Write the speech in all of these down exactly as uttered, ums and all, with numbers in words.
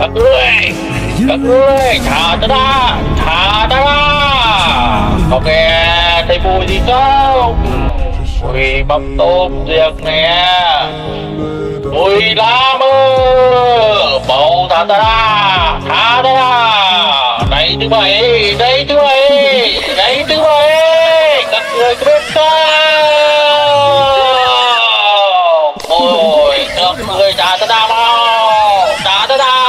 các ngươi, các ngươi thả ta ra, thả ta ra. Có nghe thấy mùi gì không? Mùi mắm tôm riêng nè, mùi lá mơ. Bầu thả ta ra, thả ta ra. Đây thứ bảy, đây thứ bảy, đây thứ bảy. Các người có biết không? Ôi, các người trả ta ra mau, trả ta ra.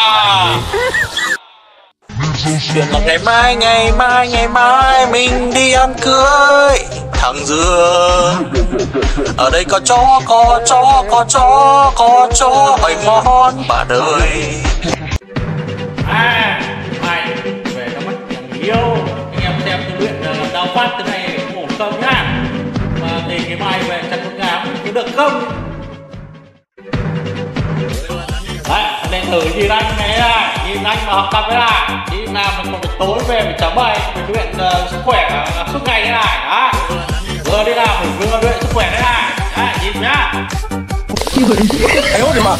Chuyện là ngày mai, ngày mai, ngày mai mình đi ăn cưới thằng Dưa. Ở đây có chó, có chó, có chó, có chó bảy món bạn ơi. À, mày về nó mất thằng yêu. Anh em xem tôi luyện đào phát thế này khổ không nhá. Mà thì cái mai về chặt con gà có được không? Đấy, lên thử nhìn anh này là nhìn anh mà học tập với lại đi làm mình còn phải tối về mình chấm bài mình luyện uh, sức khỏe uh, suốt ngày thế này đó. Vừa đi làm mình vừa luyện sức khỏe thế này. Đấy, nhìn nhá. Ây ôi mà.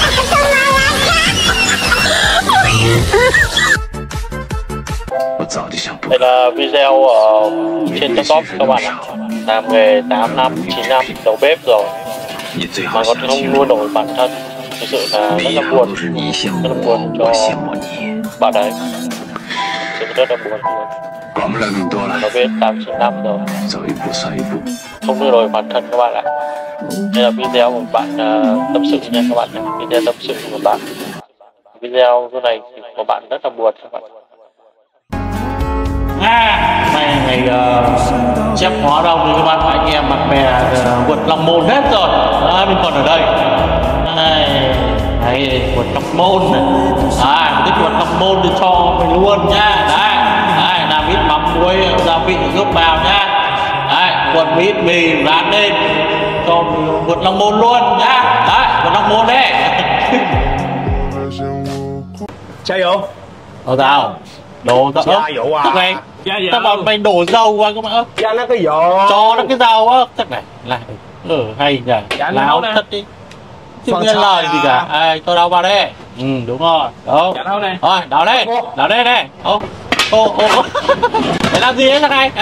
Đây là video ở trên TikTok các bạn ạ. Làm nghề tám năm, chín năm đầu bếp rồi mà còn không nuôi nổi bản thân. Thực sự là rất là buồn, rất là buồn cho bạn đấy. Thực sự rất là buồn luôn. Nó biết tám chín năm rồi, không nuôi nổi bản thân các bạn ạ. Đây là video của một bạn uh, tâm sự nha các bạn. Video tâm sự của một bạn. Video cái này của bạn rất là buồn các bạn. À, này ngày uh, chép hóa đâu thì các bạn anh em bạn bè uh, vượt Long Môn hết rồi. À, mình còn ở đây. Này, này vượt Long Môn này. À, mình thích vượt Long Môn thì cho mình luôn nha. Đấy, đấy làm ít mắm muối gia vị ướp vào nha. Đấy, quần ít mì rán lên cho vượt Long Môn luôn nhá. Đấy, vượt Long Môn đấy. Chai dầu. Ở nào? Đổ dầu. Chai dầu à? Chắc này. Chắc mà mày đổ dầu qua các bạn ơi. Cho nó cái dầu. Cho nó cái dầu á. Chắc này. Lại. Ừ hay nhỉ. Láo thật đi. Không nghe lời gì cả. Ai cho đâu vào đây. Ừ đúng rồi. Đâu. Rồi đào lên. Đào lên đây. Ô. Ô ô. Để làm gì đấy thằng này?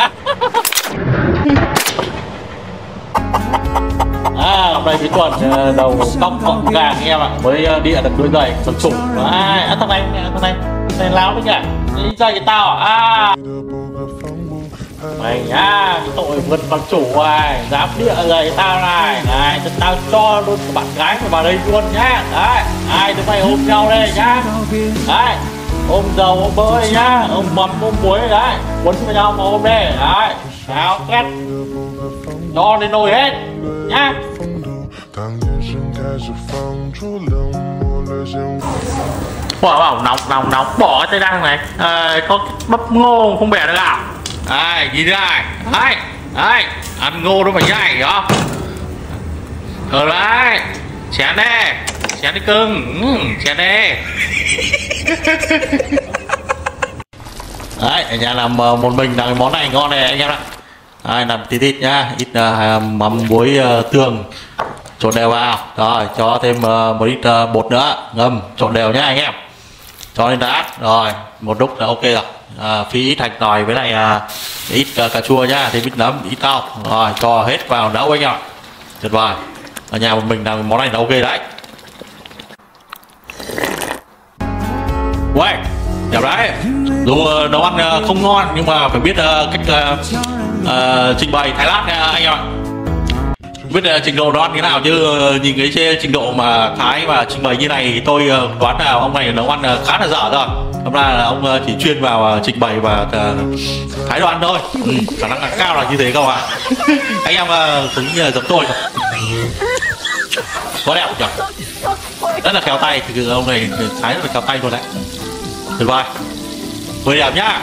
À, hôm nay cái tuần đầu tóc gọn gàng em ạ, mới địa được đôi giày chuẩn chủng. À, thằng này, thằng này, thằng này láo đấy nhỉ? Đi giày tao à? Mày nhá, cái tội vượt bằng chủ ai, dám địa giày tao này, này, tao cho luôn bạn gái của vào đây luôn nhá. Đấy, ai đứa mày ôm nhau đây nhá. Đấy, ôm dầu ôm bơ đây nhá, ôm mắm ôm muối đấy, quấn với nhau mà ôm đây. Đấy, cháo két, cho lên nồi hết nhá. Wow, wow, nóng nóng nóng bỏ tay ra này. À, có bắp ngô không bẻ được à? Đây nhìn đây, đấy đấy ăn ngô nó phải nhảy đó. Ở đấy chén đi, chén đi cưng, ừ, chén đi. Đấy ở nhà làm một mình làm cái món này ngon này anh em ạ. Đây, làm tí thịt nhá, ít uh, mắm muối uh, tương trộn đều vào, rồi cho thêm uh, một ít uh, bột nữa ngâm trộn đều nhá anh em, cho lên đã rồi một lúc là ok rồi. À, phi ít hành tỏi với lại uh, ít uh, cà chua nhá, thêm ít nấm ít rau, rồi cho hết vào nấu anh em ạ, tuyệt vời. Ở nhà một mình làm món này là ok đấy. Uầy, chào đấy. Dù uh, nấu ăn uh, không ngon nhưng mà phải biết uh, cách uh, uh, trình bày Thái Lát nha anh em ạ. Biết uh, trình độ nấu ăn thế nào chứ uh, nhìn cái trình độ mà Thái và trình bày như này thì tôi uh, đoán là ông này nấu ăn uh, khá là dở rồi. Hôm nay là ông uh, chỉ chuyên vào uh, trình bày và uh, thái đồ ăn thôi. Ừ, khả năng là cao là như thế không ạ? Anh em uh, cũng như giống tôi không? Có đẹp nhỉ? Rất là khéo tay, thì ông này thái rất là khéo tay luôn đấy. Tuyệt vời, mười điểm nhá.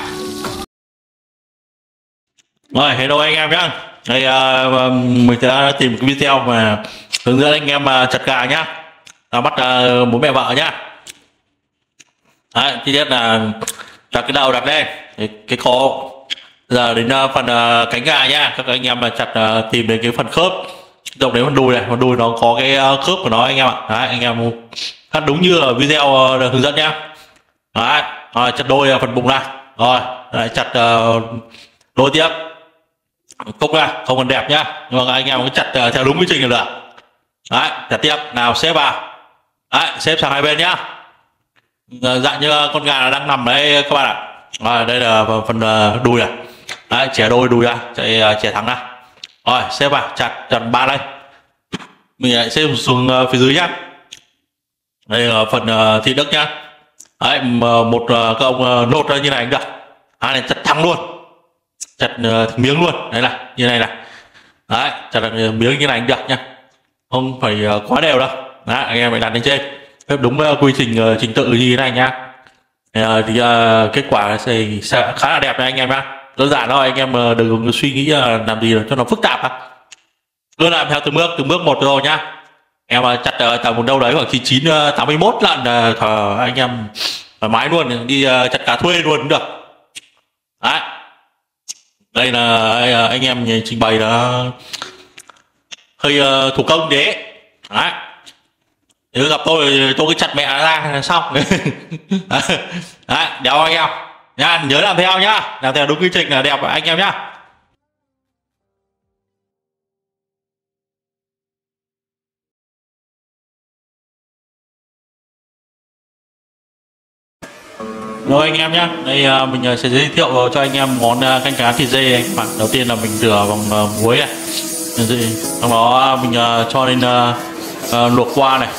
Rồi hello anh em nhá. Đây uh, mình đã tìm cái video mà hướng dẫn anh em uh, chặt gà nhá, ta bắt uh, bố mẹ vợ nhá. Đấy, chi tiết là đặt cái đầu đặt lên cái, cái cổ. Giờ đến uh, phần uh, cánh gà nhá, các anh em mà chặt uh, tìm đến cái phần khớp Động đến phần đùi này, phần đùi nó có cái khớp của nó anh em ạ. Đấy, anh em cắt đúng như ở video được hướng dẫn nhá. Đấy, rồi, chặt đôi phần bụng ra, rồi lại chặt uh, đôi tiếp, cúc ra, không còn đẹp nhá, nhưng mà anh em cứ chặt uh, theo đúng quy trình là được. Đấy, chặt tiếp, nào xếp vào, đấy, xếp sang hai bên nhá, dạng như con gà đang nằm đấy các bạn ạ. Rồi, đây là phần uh, đùi này, đấy, chẻ đôi đùi ra, chạy uh, chẻ thẳng ra, rồi xếp vào, chặt chặt ba đây, mình lại xếp xuống uh, phía dưới nhá. Đây là phần uh, thịt đực nhá. Đấy, một uh, các ông uh, nốt ra như này cũng được, hai này chặt thẳng luôn, chặt uh, miếng luôn, đấy là như này này, đấy, chặt uh, miếng như này cũng được nha, không phải uh, quá đều đâu. Đấy, anh em phải đặt lên trên, phép đúng uh, quy trình uh, trình tự như thế này nhá. Uh, thì uh, kết quả sẽ, sẽ khá là đẹp đấy anh em nhá, đơn giản thôi, anh em uh, đừng suy nghĩ uh, làm gì cho nó phức tạp, cứ làm theo từng bước từng bước một rồi nhá. Em chặt tầm một đâu đấy khoảng chín chín tám mươi mốt lần thờ anh em thoải mái luôn, đi chặt cá thuê luôn cũng được. Đấy, đây là anh em trình bày là hơi thủ công thế. Đấy, nếu gặp tôi tôi cứ chặt mẹ ra là xong. Đấy, đéo anh em nhá, nhớ làm theo nhá, làm theo đúng quy trình là đẹp anh em nhá. Rồi anh em nhé, đây uh, mình uh, sẽ giới thiệu cho anh em món uh, canh cá thịt dê anh bạn. Đầu tiên là mình rửa bằng uh, muối này, trong đó uh, mình uh, cho lên uh, uh, luộc qua này,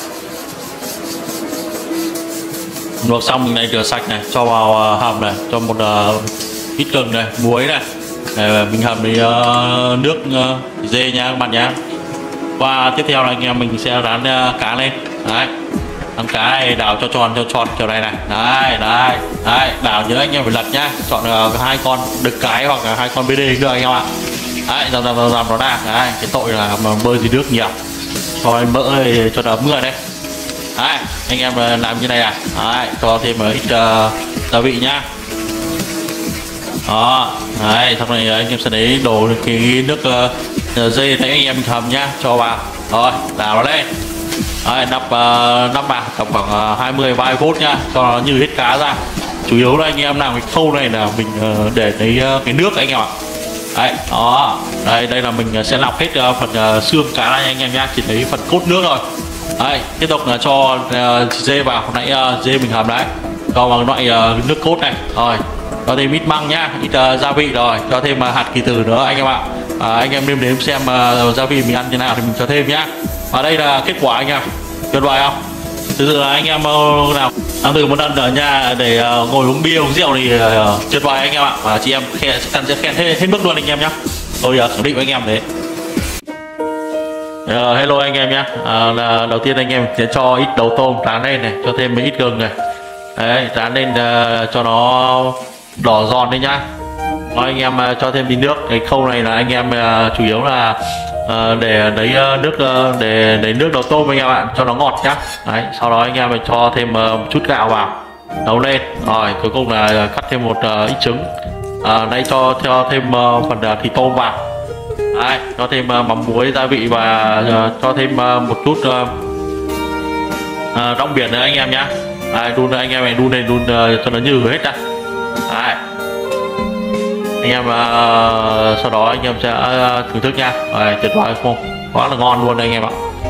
luộc xong mình lại rửa sạch này, cho vào uh, hầm này, cho một uh, ít gừng này, muối này, để mình hầm với uh, nước uh, thịt dê nha các bạn nhé. Và tiếp theo là anh em mình sẽ rán uh, cá lên, đấy. Ăn cá này đảo cho tròn cho tròn kiểu này này, đấy đấy đấy, đảo nhớ anh em phải lật nhá, chọn uh, hai con đực cái hoặc là hai con bê đê được anh em ạ. Đấy, dầm dầm dầm nó ra, đấy, cái tội là mà bơi gì nước nhiều, cho mỡ này, cho nó mưa đấy. Đấy, anh em làm như này à, đấy, cho thêm một ít uh, gia vị nhá. Đó, đấy, xong này anh em sẽ lấy đổ cái nước uh, dê thấy anh em mình hầm nhá, cho vào, rồi đảo nó lên. Đấy, nắp uh, nắp vào tầm khoảng uh, hai mươi ba mươi phút nhá, cho nó như hết cá ra. Chủ yếu là anh em làm cái khâu này là mình uh, để lấy uh, cái nước anh em ạ. Đấy, đó, đây đây là mình sẽ lọc hết uh, phần uh, xương cá này anh em nhá, chỉ lấy phần cốt nước thôi. Đấy, tiếp tục là cho uh, dê vào, hồi nãy uh, dê mình hầm đấy, cho vào loại uh, nước cốt này, rồi cho thêm ít măng nhá, ít uh, gia vị, rồi cho thêm uh, hạt kỳ tử nữa anh em ạ. À, anh em nêm nếm xem uh, gia vị mình ăn như nào thì mình cho thêm nhá. Và đây là kết quả anh em, tuyệt vời không? Thực sự là anh em uh, nào ăn từ một lần ở nhà để uh, ngồi uống bia uống rượu thì uh, tuyệt vời anh em ạ. Và chị em khen, sẽ khen hết, hết mức luôn anh em nhá. Tôi uh, khẳng định với anh em thế. Uh, hello anh em nhá. Uh, là đầu tiên anh em sẽ cho ít đầu tôm rán lên này, cho thêm ít gừng này. Đấy, rán lên uh, cho nó đỏ giòn đi nhá. Rồi anh em uh, cho thêm tí nước. Cái khâu này là anh em uh, chủ yếu là uh, để lấy uh, nước uh, để lấy nước đầu tôm anh em ạ, cho nó ngọt nhá. Đấy, sau đó anh em cho thêm uh, một chút gạo vào, nấu lên. Rồi cuối cùng là cắt thêm một uh, ít trứng. Uh, đây cho cho thêm uh, phần uh, thịt tôm vào. Đấy, cho thêm uh, mắm muối gia vị và uh, cho thêm uh, một chút uh, uh, rong biển nữa anh em nhá. Đấy, đun anh em này đun lên đun uh, cho nó nhừ hết ra. Đấy, anh em uh, sau đó anh em sẽ uh, thưởng thức nha. Rồi, tuyệt vời không, quá là ngon luôn anh em ạ.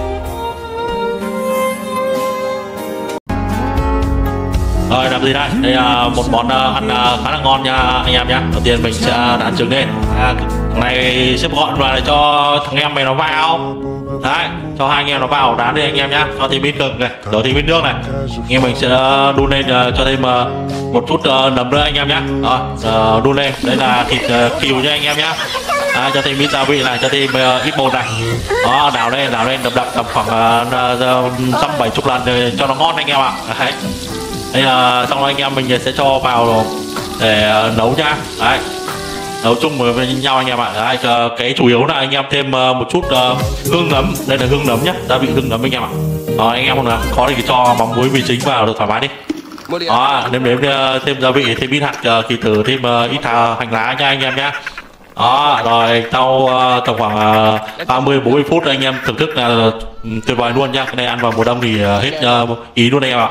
Rồi làm gì đây, đây là một món uh, ăn uh, khá là ngon nha anh em nhá. Đầu tiên mình sẽ đạn trứng lên, à, thằng này xếp gọn và để cho thằng em này nó vào. Đấy, cho hai anh em nó vào đá đi anh em nhá, cho thêm ít gừng này, đổ thêm ít nước này, anh em mình sẽ đun lên uh, cho thêm uh, một chút uh, nấm nữa anh em nhá. Rồi uh, đun lên, đây là thịt uh, kiều nha anh em nhá. À, cho thêm ít gia vị này, cho thêm uh, ít bột này, đó, đảo lên đảo lên đập đập tầm khoảng dăm bảy chục lần cho nó ngon anh em ạ. Đấy, đây là xong rồi anh em mình sẽ cho vào để uh, nấu nhá. Đấy, nấu chung với nhau anh em ạ. Đấy, cái chủ yếu là anh em thêm một chút uh, hương nấm, đây là hương nấm nhá, gia vị hương nấm anh em ạ. Rồi anh em còn có thì cho mắm muối mì chính vào được thoải mái đi. Đó, nêm nếm thêm gia vị, thêm ít hạt uh, kỳ tử, thêm uh, ít uh, hành lá nha anh em nhá. Đó rồi tao uh, tầm khoảng uh, ba mươi bốn mươi phút anh em thưởng thức là uh, tuyệt vời luôn nha. Cái này ăn vào mùa đông thì uh, hết uh, ý luôn anh em ạ.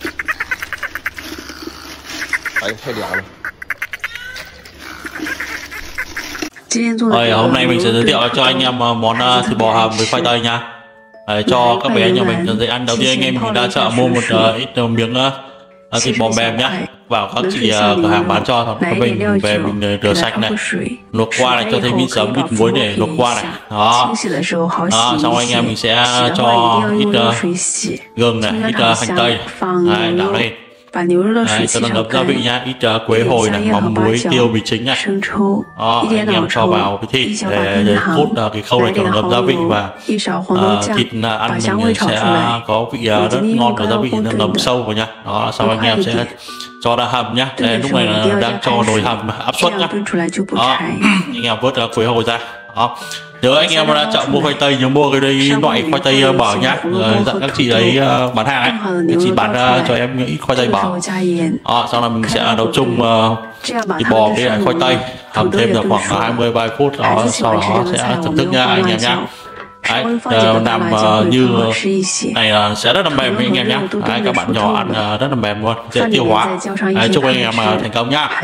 Rồi hôm nay mình sẽ giới thiệu cho anh em uh, món uh, thịt bò hầm với khoai tây nha. Để cho các bé nhà mình dễ ăn. Đầu tiên anh em mình đã chợ mua một uh, ít uh, miếng uh, thịt bò mềm nhá, vào các chị uh, cửa hàng bán cho, còn mình về mình rửa sạch này, luộc qua này, cho thêm ít giấm ít muối để luộc qua này. Đó, đó xong anh em mình sẽ cho ít uh, gừng này, ít uh, hành tây này. Đấy, đảo lên. Đấy, cho nó ngấm gia vị nha, ít uh, quế hồi này, mắm muối, tiêu, mì chính này. Đó, anh em cho vào cái thịt để, để cốt uh, cái khâu này cho nó ngấm gia vị, và uh, thịt uh, ăn mình sẽ có vị uh, rất ngon và gia vị nó ngấm sâu vào nha. Đó, sau anh em sẽ cho ra hầm nhá. Đây, lúc này là đang cho nồi hầm áp suất nhá. Đó, anh em vớt uh, quế hồi ra. Đó. Nhớ anh em ra chợ mua khoai tây nhớ mua cái đây loại khoai tây bở nhá. Rồi dặn các chị ấy uh, bán hàng ấy, các chị bán uh, cho em những ít khoai tây bở. Đó, sau đó mình sẽ nấu chung uh, thịt bò với lại khoai tây, hầm thêm được khoảng hai mươi ba mươi phút. Đó, sau đó sẽ thưởng thức nha anh em nhá. Đấy, uh, làm uh, như này uh, sẽ rất là mềm với anh em nhé. Đấy, các bạn nhỏ ăn uh, rất là mềm luôn, dễ tiêu hóa. Đấy, chúc anh em uh, thành công nhá.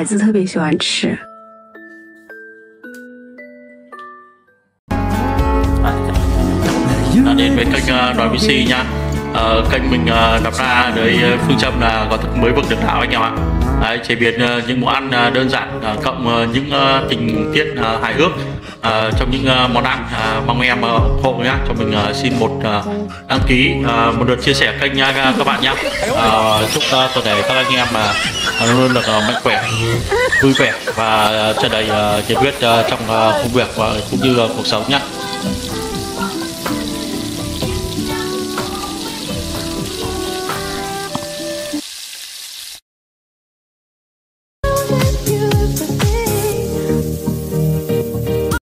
Đã đến với kênh uh, Đói vê xê nha. Uh, kênh mình uh, đặt ra với phương châm là có thức mới vực được đảo anh em ạ. Đấy, chế biến uh, những món ăn uh, đơn giản uh, cộng uh, những uh, tình tiết uh, hài hước uh, trong những uh, món ăn. Uh, mong em uh, ủng hộ nhá, cho mình uh, xin một uh, đăng ký, uh, một lượt chia sẻ kênh nha uh, các bạn nhé. Uh, chúc uh, toàn thể các anh em mà uh, luôn được uh, mạnh khỏe, vui vẻ và uh, tràn đầy uh, nhiệt huyết uh, trong uh, công việc và cũng như uh, cuộc sống nhé.